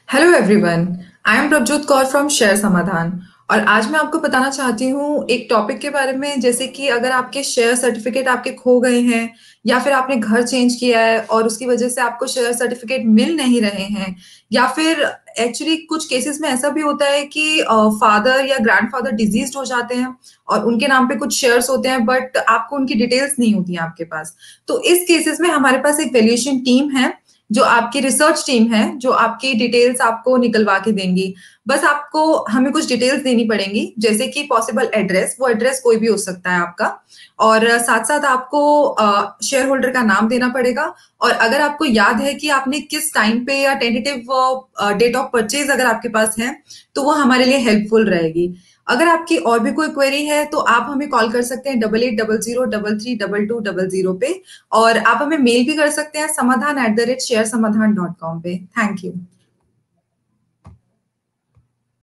Hello everyone. I am Prabhjot Kaur from share Samadhan. और आज मैं आपको बताना चाहती हूँ एक टॉपिक के बारे में, जैसे कि अगर आपके शेयर सर्टिफिकेट आपके खो गए हैं या फिर आपने घर चेंज किया है और उसकी वजह से आपको शेयर सर्टिफिकेट मिल नहीं रहे हैं, या फिर एक्चुअली कुछ केसेस में ऐसा भी होता है कि फादर या ग्रैंडफादर डिजीज्ड हो जाते हैं और उनके नाम पे कुछ शेयर्स होते हैं बट आपको उनकी डिटेल्स नहीं होती हैं आपके पास। तो इस केसेस में हमारे पास एक वैल्यूएशन टीम है, जो आपकी रिसर्च टीम है, जो आपकी डिटेल्स आपको निकलवा के देंगी। बस आपको हमें कुछ डिटेल्स देनी पड़ेंगी, जैसे कि पॉसिबल एड्रेस, वो एड्रेस कोई भी हो सकता है आपका। और साथ साथ आपको शेयर होल्डर का नाम देना पड़ेगा। और अगर आपको याद है कि आपने किस टाइम पे या टेंटेटिव डेट ऑफ परचेज अगर आपके पास है, तो वो हमारे लिए हेल्पफुल रहेगी। अगर आपकी और भी कोई क्वेरी है तो आप हमें कॉल कर सकते हैं 8800332222 पे। और आप हमें मेल भी कर सकते हैं समाधान@sharesamaadhan.com पे। Thank you.